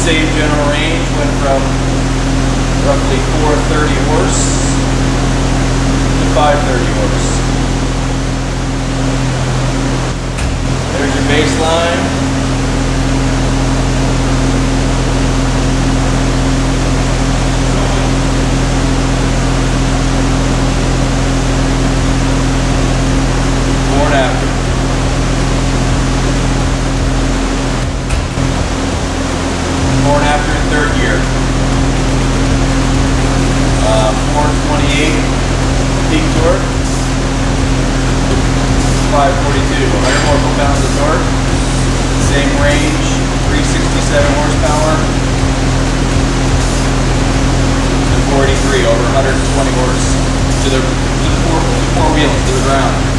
same general range, went from roughly 430 horse to 530 horse. There's your baseline. Before and after. Before and after in third gear. 428 peak torque, 542, 100 more foot-pounds of torque, same range, 367 horsepower, and 483, over 120 horse to the four wheels, to the ground.